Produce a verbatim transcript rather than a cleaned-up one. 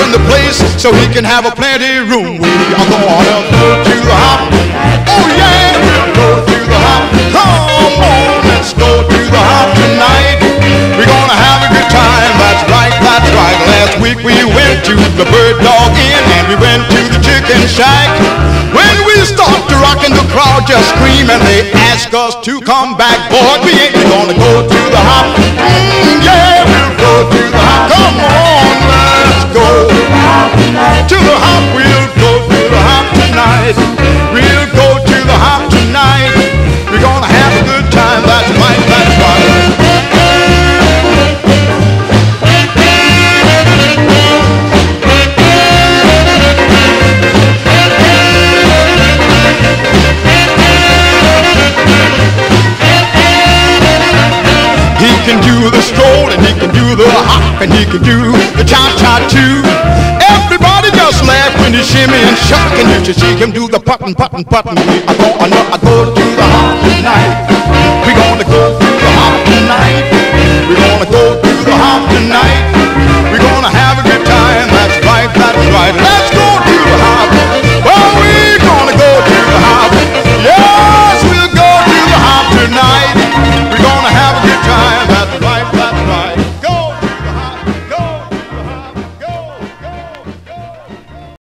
in the place so he can have a plenty room. We are gonna go to the hop. Oh yeah, we'll go to the hop. Come on, let's go to the hop tonight. We're gonna have a good time. That's right, that's right. Last week we went to the Bird Dog Inn and we went to the Chicken Shack. When we start to rock and the crowd just scream and they ask us to come back, boy, we ain't gonna go to the hop. Mm, yeah, we'll go to the hop. Come on, let's go to the hop. We'll go to the hop tonight. We'll go to the hop tonight. We're gonna have a good time. That's right, that's right. He can do the stroll and he can do the hop and he can do the cha-cha too. Everybody just laugh when he shimmy and shock, and you should see him do the puttin', puttin', puttin'. We are gonna go to the hop tonight. We're gonna go to the hop tonight. We're gonna go to